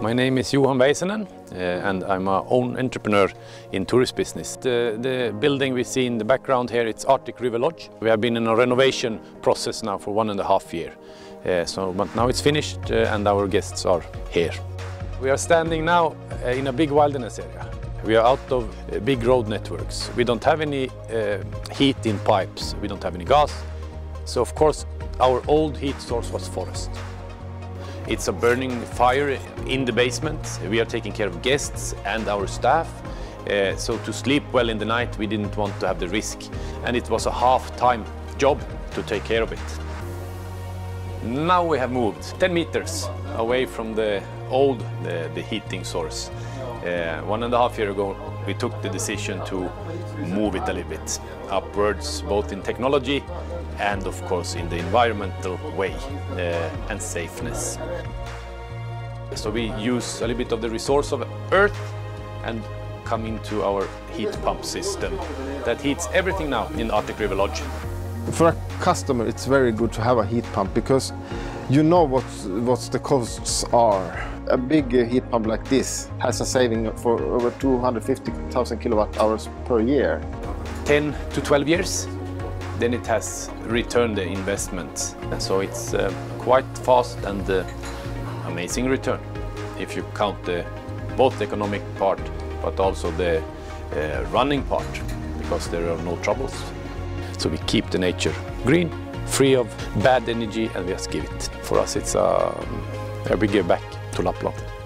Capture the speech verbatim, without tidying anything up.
My name is Johan Väisänen uh, and I'm my own entrepreneur in tourist business. The, the building we see in the background here, it's Arctic River Lodge. We have been in a renovation process now for one and a half year. Uh, so, but now it's finished uh, and our guests are here. We are standing now uh, in a big wilderness area. We are out of uh, big road networks. We don't have any uh, heat in pipes. We don't have any gas. So of course our old heat source was forest. It's a burning fire in the basement. We are taking care of guests and our staff. Uh, so to sleep well in the night, we didn't want to have the risk. And it was a half-time job to take care of it. Now we have moved ten meters away from the old the, the heating source. Uh, one and a half year ago, we took the decision to move it a little bit upwards, both in technology and of course in the environmental way uh, and safeness. So we use a little bit of the resource of earth and come into our heat pump system that heats everything now in Arctic River Lodge. For a customer, it's very good to have a heat pump because you know what what the costs are. A big uh, heat pump like this has a saving for over two hundred fifty thousand kilowatt hours per year. ten to twelve years, then it has returned the investment. And so it's uh, quite fast and uh, amazing return if you count the, both the economic part but also the uh, running part, because there are no troubles. So we keep the nature green, free of bad energy, and we just give it. For us it's a, uh, we give back to Lapland.